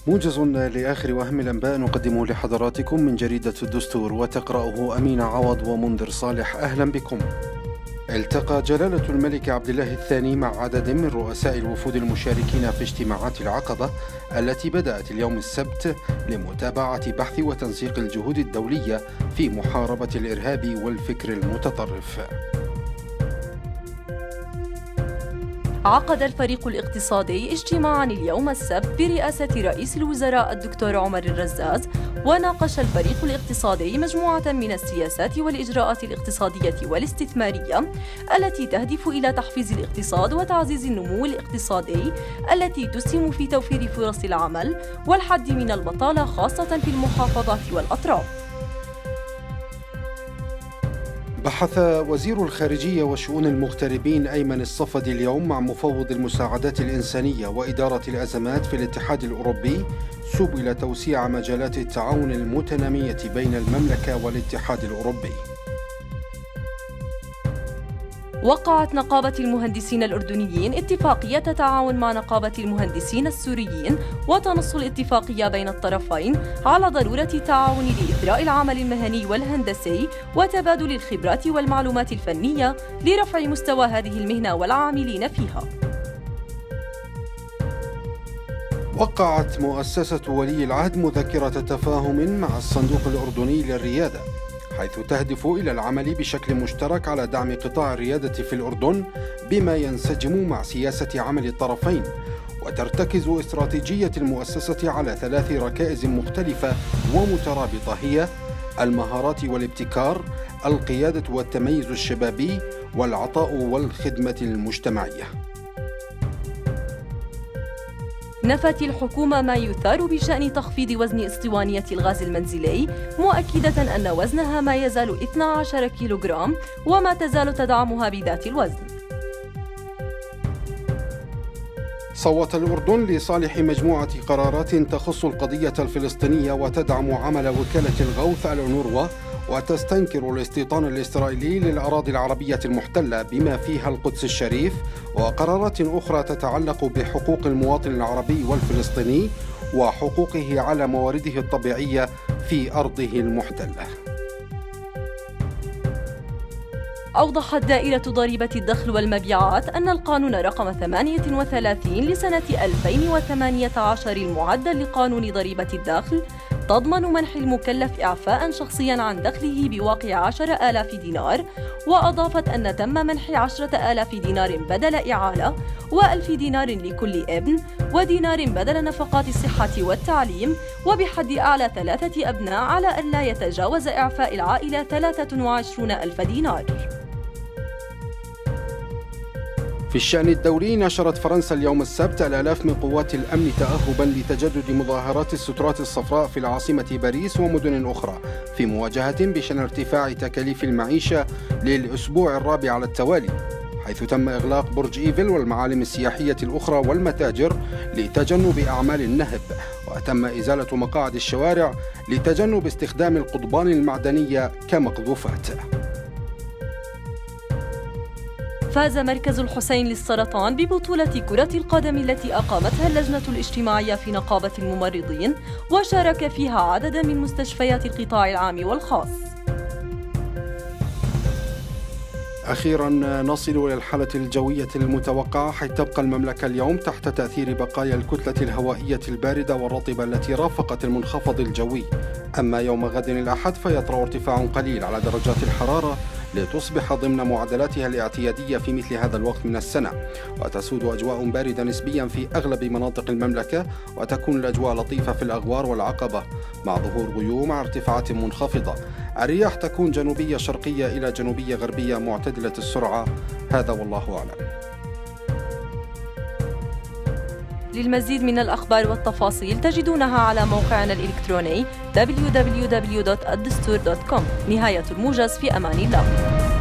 موجز لآخر وأهم الأنباء نقدمه لحضراتكم من جريدة الدستور، وتقرأه أمين عوض ومنذر صالح. أهلا بكم. التقى جلالة الملك عبد الله الثاني مع عدد من رؤساء الوفود المشاركين في اجتماعات العقبة التي بدأت اليوم السبت لمتابعة بحث وتنسيق الجهود الدولية في محاربة الإرهاب والفكر المتطرف. عقد الفريق الاقتصادي اجتماعاً اليوم السبت برئاسة رئيس الوزراء الدكتور عمر الرزاز، وناقش الفريق الاقتصادي مجموعة من السياسات والإجراءات الاقتصادية والاستثمارية التي تهدف إلى تحفيز الاقتصاد وتعزيز النمو الاقتصادي التي تسهم في توفير فرص العمل والحد من البطالة خاصة في المحافظات والأطراف. بحث وزير الخارجية وشؤون المغتربين أيمن الصفدي اليوم مع مفوض المساعدات الإنسانية وإدارة الأزمات في الاتحاد الأوروبي سبل توسيع مجالات التعاون المتنامية بين المملكة والاتحاد الأوروبي. وقعت نقابة المهندسين الأردنيين اتفاقية تعاون مع نقابة المهندسين السوريين، وتنص الاتفاقية بين الطرفين على ضرورة التعاون لإثراء العمل المهني والهندسي وتبادل الخبرات والمعلومات الفنية لرفع مستوى هذه المهنة والعاملين فيها. وقعت مؤسسة ولي العهد مذكرة تفاهم مع الصندوق الأردني للريادة، حيث تهدف إلى العمل بشكل مشترك على دعم قطاع الريادة في الأردن بما ينسجم مع سياسة عمل الطرفين. وترتكز استراتيجية المؤسسة على 3 ركائز مختلفة ومترابطة، هي المهارات والابتكار، القيادة والتميز الشبابي، والعطاء والخدمة المجتمعية. نفت الحكومة ما يثار بشأن تخفيض وزن اسطوانية الغاز المنزلي، مؤكدة أن وزنها ما يزال 12 كيلوغرام وما تزال تدعمها بذات الوزن. صوت الأردن لصالح مجموعة قرارات تخص القضية الفلسطينية وتدعم عمل وكالة الغوث الأونروا، وتستنكر الاستيطان الإسرائيلي للأراضي العربية المحتلة بما فيها القدس الشريف، وقرارات أخرى تتعلق بحقوق المواطن العربي والفلسطيني وحقوقه على موارده الطبيعية في أرضه المحتلة. أوضحت دائرة ضريبة الدخل والمبيعات أن القانون رقم 38 لسنة 2018 المعدل لقانون ضريبة الدخل تضمن منح المكلف إعفاء شخصيا عن دخله بواقع 10,000 دينار، وأضافت أن تم منح 10,000 دينار بدل إعالة، و1000 دينار لكل ابن، ودينار بدل نفقات الصحة والتعليم، وبحد أعلى 3 أبناء على أن لا يتجاوز إعفاء العائلة 23,000 دينار. في الشأن الدولي، نشرت فرنسا اليوم السبت الآلاف من قوات الأمن تأهبا لتجدد مظاهرات السترات الصفراء في العاصمة باريس ومدن أخرى في مواجهة بشأن ارتفاع تكاليف المعيشة للأسبوع الرابع على التوالي، حيث تم إغلاق برج إيفل والمعالم السياحية الأخرى والمتاجر لتجنب أعمال النهب، وتم إزالة مقاعد الشوارع لتجنب استخدام القضبان المعدنية كمقذوفات. فاز مركز الحسين للسرطان ببطولة كرة القدم التي أقامتها اللجنة الاجتماعية في نقابة الممرضين، وشارك فيها عدد من مستشفيات القطاع العام والخاص. أخيرا نصل إلى الحالة الجوية المتوقعة، حيث تبقى المملكة اليوم تحت تأثير بقايا الكتلة الهوائية الباردة والرطبة التي رافقت المنخفض الجوي. أما يوم غد الأحد فيطرأ ارتفاع قليل على درجات الحرارة لتصبح ضمن معدلاتها الاعتيادية في مثل هذا الوقت من السنة، وتسود أجواء باردة نسبيا في أغلب مناطق المملكة، وتكون الأجواء لطيفة في الأغوار والعقبة مع ظهور غيوم مع ارتفاعات منخفضة. الرياح تكون جنوبية شرقية إلى جنوبية غربية معتدلة السرعة. هذا والله أعلم. للمزيد من الأخبار والتفاصيل تجدونها على موقعنا الإلكتروني www.الدستور.com. نهاية الموجز، في أمان الله.